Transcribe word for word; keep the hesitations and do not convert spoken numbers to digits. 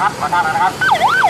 นะครับขอทางนะครับ